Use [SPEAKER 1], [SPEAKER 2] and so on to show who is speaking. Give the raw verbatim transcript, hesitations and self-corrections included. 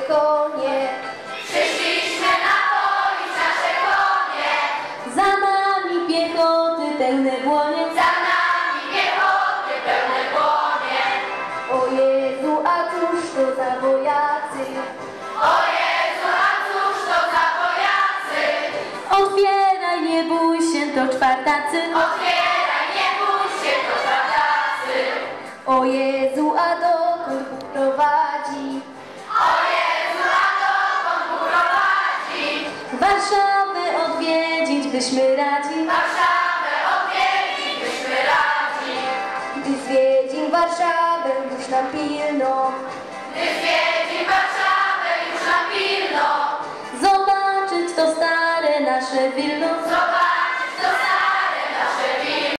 [SPEAKER 1] konie.
[SPEAKER 2] Przyszliśmy napoić nasze konie.
[SPEAKER 1] Za nami piechoty pełne błonie.
[SPEAKER 2] Za nami piechoty pełne błonie.
[SPEAKER 1] O Jezu, a cóż to za wojacy?
[SPEAKER 2] O Jezu, a cóż to za wojacy?
[SPEAKER 1] Otwieraj, nie bój się, to czwartacy.
[SPEAKER 2] Otwieraj, nie bój się, to czwartacy.
[SPEAKER 1] O Jezu, a dokąd Bóg prowadzi?
[SPEAKER 2] O Jezu, a dokąd Bóg prowadzi?
[SPEAKER 1] Warszawę odwiedzić byśmy radzi.
[SPEAKER 2] Warszawę odwiedzić byśmy radzi.
[SPEAKER 1] Gdy zwiedzim Warszawę, już nam pilno.
[SPEAKER 2] Gdy zwiedzim Warszawę, już nam pilno.
[SPEAKER 1] Zobaczyć to stare nasze Wilno.